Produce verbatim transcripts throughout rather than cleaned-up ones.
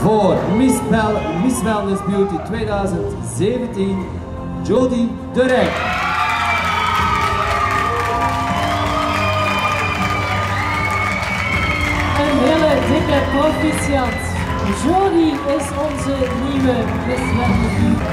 voor Miss, Bel Miss Wellness Beauty tweeduizend zeventien, Jody de Rijk. Een hele dikke proficiat. Jody is onze nieuwe Miss Wellness Beauty.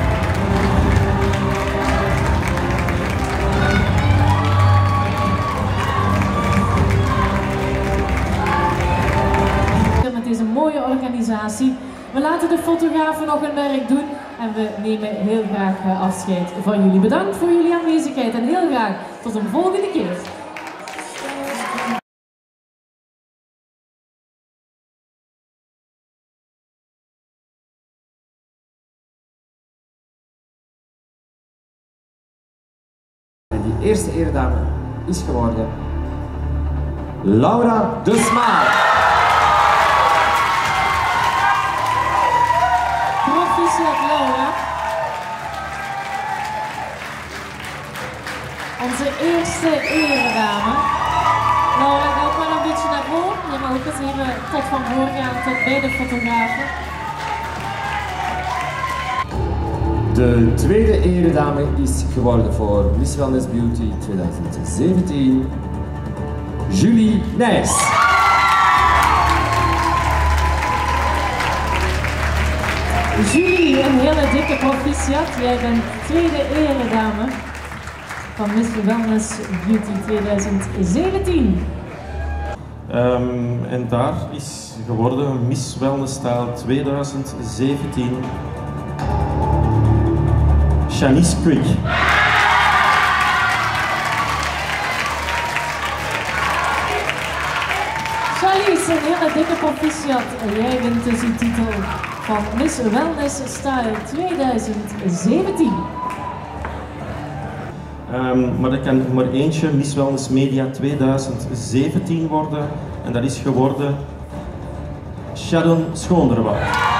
Met deze mooie organisatie. We laten de fotografen nog hun werk doen en we nemen heel graag afscheid van jullie. Bedankt voor jullie aanwezigheid en heel graag tot een volgende keer. Die eerste eredame is geworden Laura de Smaal. Proficiat Laura. Onze eerste eredame. Laura, ga ook maar een beetje naar voren. Je mag ook eens even tot van voor gaan, tot bij de fotografen. De tweede eredame is geworden voor Miss Wellness Beauty tweeduizend zeventien, Julie Nijs. Julie, een hele dikke proficiat. Jij bent tweede eredame van Miss Wellness Beauty tweeduizend zeventien. Um, en daar is geworden Miss Wellness Style tweeduizend zeventien. Shanice Quick. Shanice, een hele dikke proficiat. Jij wint dus de titel van Miss Wellness Style tweeduizend zeventien. Um, maar er kan maar eentje Miss Wellness Media tweeduizend zeventien worden. En dat is geworden Sharon Schoonderwoud.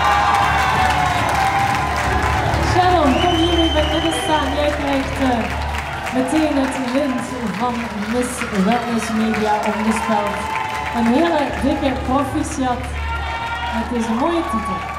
Jij krijgt uh, meteen het wind van Miss Wellness Media omgespeld. Een hele dikke proficiat met deze mooie titel.